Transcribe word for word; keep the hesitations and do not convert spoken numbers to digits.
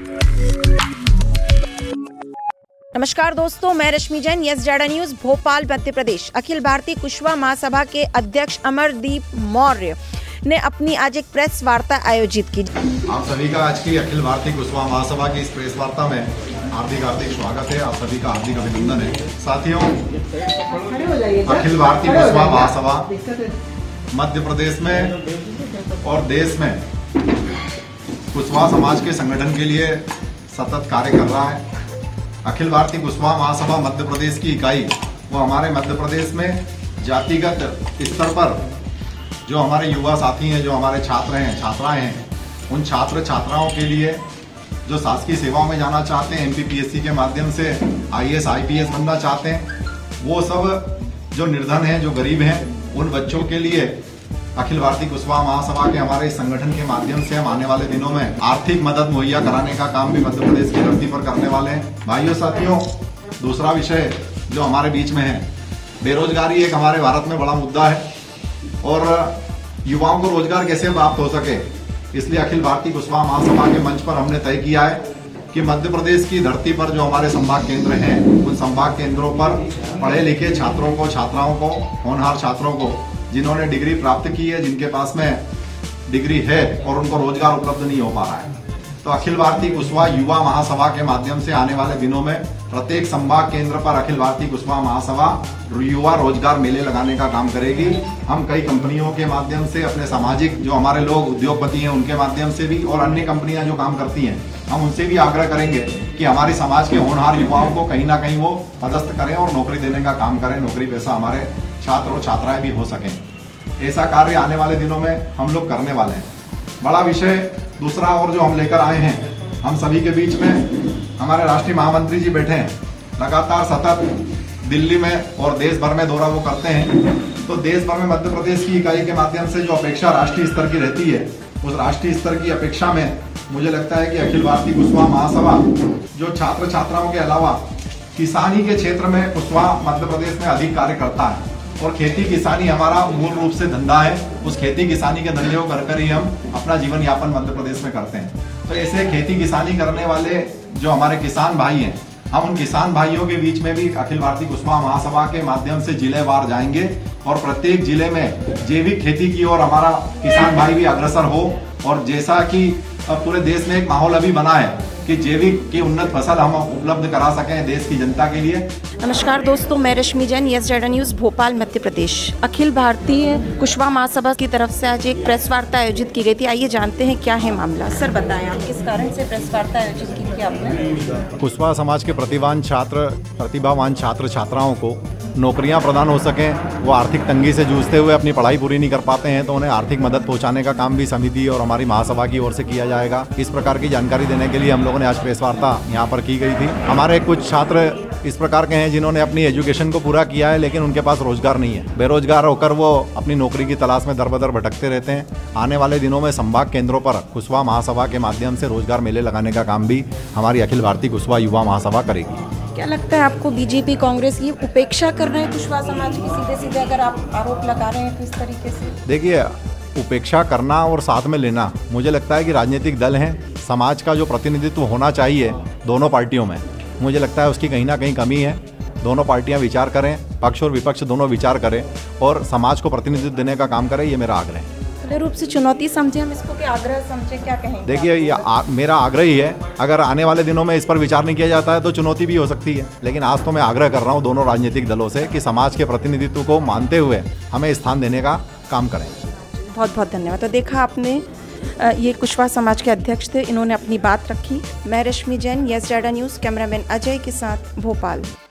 नमस्कार दोस्तों, मैं रश्मि जैन, यस जाड़ा न्यूज भोपाल मध्य प्रदेश। अखिल भारतीय कुशवाहा महासभा के अध्यक्ष अमरदीप मौर्य ने अपनी आज एक प्रेस वार्ता आयोजित की। आप सभी का आज की अखिल भारतीय कुशवाहा महासभा की इस प्रेस वार्ता में हार्दिक हार्दिक स्वागत है। आप सभी का हार्दिक अभिनंदन है। साथियों, अखिल भारतीय कुशवाहा महासभा मध्य प्रदेश में और देश में कुशवाहा समाज के संगठन के लिए सतत कार्य कर रहा है। अखिल भारतीय कुशवाहा महासभा मध्य प्रदेश की इकाई वो हमारे मध्य प्रदेश में जातिगत स्तर पर जो हमारे युवा साथी हैं, जो हमारे छात्र हैं, छात्राएं हैं, उन छात्र छात्राओं के लिए जो शासकीय सेवाओं में जाना चाहते हैं, एमपीपीएससी के माध्यम से आईएएस आईपीएस बनना चाहते हैं, वो सब जो निर्धन हैं, जो गरीब हैं, उन बच्चों के लिए अखिल भारतीय कुशवाहा महासभा के हमारे संगठन के माध्यम से हम आने वाले दिनों में आर्थिक मदद मुहैया कराने का काम भी मध्य प्रदेश की धरती पर करने वाले हैं। भाइयों साथियों, दूसरा विषय जो हमारे बीच में है, बेरोजगारी एक हमारे भारत में बड़ा मुद्दा है और युवाओं को रोजगार कैसे प्राप्त हो सके, इसलिए अखिल भारतीय कुशवाहा महासभा के मंच पर हमने तय किया है कि मध्य प्रदेश की धरती पर जो हमारे संभाग केंद्र हैं, उन संभाग केंद्रों पर पढ़े लिखे छात्रों को, छात्राओं को, होनहार छात्रों को, जिन्होंने डिग्री प्राप्त की है, जिनके पास में डिग्री है और उनको रोजगार उपलब्ध नहीं हो पा रहा है, तो अखिल भारतीय कुशवाहा युवा महासभा के माध्यम से आने वाले दिनों में प्रत्येक संभाग केंद्र पर अखिल भारतीय कुशवाहा महासभा युवा रोजगार मेले लगाने का काम करेगी। हम कई कंपनियों के माध्यम से, अपने सामाजिक जो हमारे लोग उद्योगपति हैं उनके माध्यम से भी, और अन्य कंपनियां जो काम करती हैं, हम उनसे भी आग्रह करेंगे कि हमारे समाज के होनहार युवाओं को कहीं ना कहीं वो पदस्थ करें और नौकरी देने का काम करें, नौकरी पैसा हमारे छात्र और छात्राएं भी हो सकें। ऐसा कार्य आने वाले दिनों में हम लोग करने वाले हैं। बड़ा विषय दूसरा और जो हम लेकर आए हैं, हम सभी के बीच में हमारे राष्ट्रीय महामंत्री जी बैठे हैं, लगातार सतत दिल्ली में और देश भर में दौरा वो करते हैं, तो देश भर में मध्य प्रदेश की इकाई के माध्यम से जो अपेक्षा राष्ट्रीय स्तर की रहती है, उस राष्ट्रीय स्तर की अपेक्षा में मुझे लगता है कि अखिल भारतीय कुशवाहा महासभा जो छात्र छात्राओं के अलावा किसानी के क्षेत्र में कुशवाहा मध्य प्रदेश में अधिक कार्य करता है और खेती किसानी हमारा मूल रूप से धंधा है। उस खेती किसानी के धंधे को कर कर ही हम अपना जीवन यापन मध्य प्रदेश में करते हैं। तो ऐसे खेती किसानी करने वाले जो हमारे किसान भाई हैं, हम उन किसान भाइयों के बीच में भी अखिल भारतीय कुशवाहा महासभा के माध्यम से जिलेवार जाएंगे और प्रत्येक जिले में जैविक खेती की ओर हमारा किसान भाई भी अग्रसर हो, और जैसा कि पूरे देश में एक माहौल अभी बना है कि जैविक की उन्नत फसल हम उपलब्ध करा सकें देश की जनता के लिए। नमस्कार दोस्तों, मैं रश्मि जैन, यस जाड़ा न्यूज भोपाल मध्य प्रदेश। अखिल भारतीय कुशवाहा महासभा की तरफ से आज एक प्रेस वार्ता आयोजित की गई थी। आइए जानते हैं क्या है मामला। सर बताएं, आप किस कारण से प्रेस वार्ता आयोजित की थी आपने? कुशवाहा समाज के प्रतिभावान छात्र प्रतिभावान छात्र छात्राओं को नौकरियां प्रदान हो सकें, वो आर्थिक तंगी से जूझते हुए अपनी पढ़ाई पूरी नहीं कर पाते हैं, तो उन्हें आर्थिक मदद पहुंचाने का काम भी समिति और हमारी महासभा की ओर से किया जाएगा। इस प्रकार की जानकारी देने के लिए हम लोगों ने आज प्रेस वार्ता यहाँ पर की गई थी। हमारे कुछ छात्र इस प्रकार के हैं जिन्होंने अपनी एजुकेशन को पूरा किया है, लेकिन उनके पास रोजगार नहीं है। बेरोजगार होकर वो अपनी नौकरी की तलाश में दर बदर भटकते रहते हैं। आने वाले दिनों में संभाग केंद्रों पर कुशवाहा महासभा के माध्यम से रोजगार मेले लगाने का काम भी हमारी अखिल भारतीय कुशवाहा युवा महासभा करेगी। क्या लगता है आपको, बीजेपी कांग्रेस की उपेक्षा कर रहे हैं कुशवाहा समाज की? सीधे सीधे अगर आप आरोप लगा रहे हैं तो इस तरीके से देखिए, उपेक्षा करना और साथ में लेना, मुझे लगता है कि राजनीतिक दल हैं, समाज का जो प्रतिनिधित्व होना चाहिए दोनों पार्टियों में, मुझे लगता है उसकी कहीं ना कहीं कमी है। दोनों पार्टियां विचार करें, पक्ष और विपक्ष दोनों विचार करें और समाज को प्रतिनिधित्व देने का काम करें, ये मेरा आग्रह है। रूप से चुनौती समझे हम इसको कि आग्रह समझे, क्या कहेंगे? देखिए, ये आ, मेरा आग्रह ही है। अगर आने वाले दिनों में इस पर विचार नहीं किया जाता है तो चुनौती भी हो सकती है, लेकिन आज तो मैं आग्रह कर रहा हूँ दोनों राजनीतिक दलों से कि समाज के प्रतिनिधित्व को मानते हुए हमें स्थान देने का काम करें। बहुत बहुत धन्यवाद। तो देखा आपने, ये कुशवाहा समाज के अध्यक्ष थे, इन्होंने अपनी बात रखी। मैं रश्मि जैन, यस जाड़ा न्यूज़, कैमरामैन अजय के साथ भोपाल।